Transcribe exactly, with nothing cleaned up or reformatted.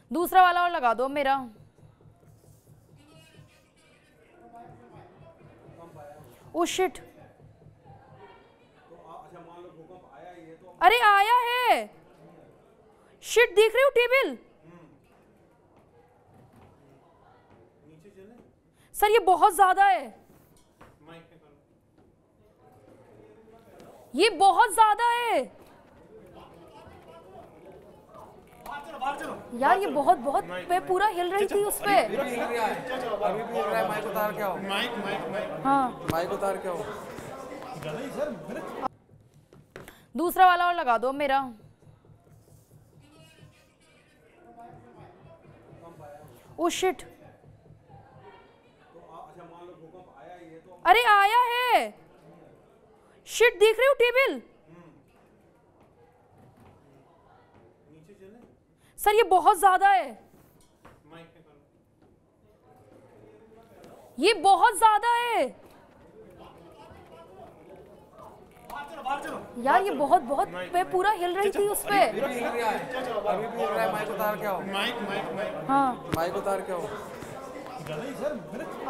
दूसरा वाला और लगा दो मेरा। ओ शिट, अरे आया है। शिट, देख रहे हो टेबल? सर ये बहुत ज्यादा है, ये बहुत ज्यादा है यार, ये बहुत बहुत मैं पूरा हिल रही थी उस पे। अभी भी हिल रहा है, अभी भी हिल रहा है। माइक उतार के आओ, माइक माइक माइक हाँ, माइक उतार के आओ। दूसरा वाला और लगा दो मेरा। ओ शिट, अरे आया है। शिट, देख रहे हो टेबल? सर ये बहुत ज्यादा है, ये बहुत ज्यादा है यार, ये बहुत बहुत मैं पूरा हिल रही थी उस पे। अभी भी हिल रहा है, अभी भी हिल रहा है। माइक उतार के आओ, माइक माइक माइक हाँ, माइक उतार के आओ।